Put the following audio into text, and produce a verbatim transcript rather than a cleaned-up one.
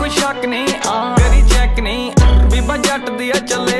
कोई शक नहीं, तेरी चेक नहीं, बीबा जट दिया चले